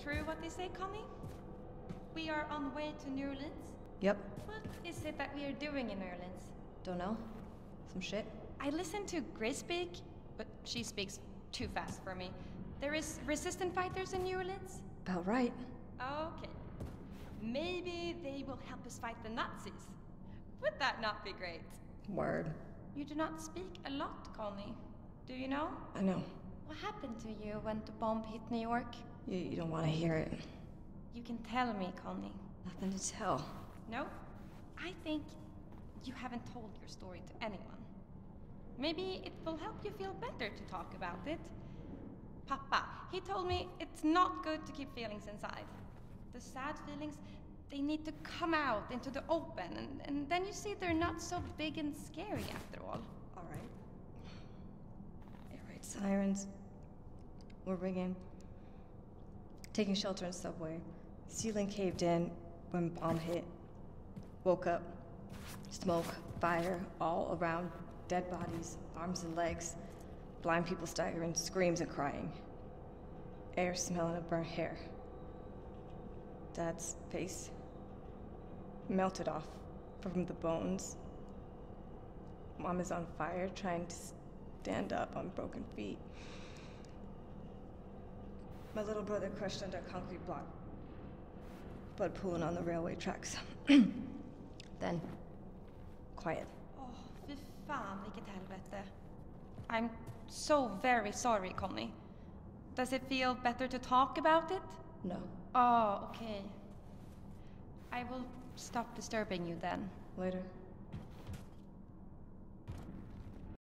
true what they say, Connie? We are on way to New Orleans? Yep. What is it that we are doing in New Orleans? Don't know. Some shit? I listened to Grace speak, but she speaks too fast for me. There is resistant fighters in New Orleans? About right. Okay. Maybe they will help us fight the Nazis. Would that not be great? Word. You do not speak a lot, Connie. Do you know? I know. What happened to you when the bomb hit New York? You don't want to hear it. You can tell me, Connie. Nothing to tell. No? I think you haven't told your story to anyone. Maybe it will help you feel better to talk about it. Papa, he told me it's not good to keep feelings inside. The sad feelings, they need to come out into the open, and then you see they're not so big and scary after all. All right. Air raid sirens. We're ringing. Taking shelter in subway. Ceiling caved in when bomb hit. Woke up. Smoke, fire, all around. Dead bodies, arms and legs. Blind people staggering, screams and crying. Air smelling of burnt hair. Dad's face melted off from the bones. Mom is on fire, trying to stand up on broken feet. My little brother crushed under a concrete block. Blood pooling on the railway tracks. Then, quiet. Fy fan, vilket helvete. I'm so very sorry, Connie. Does it feel better to talk about it? No. Oh, okay. I will stop disturbing you then. Later.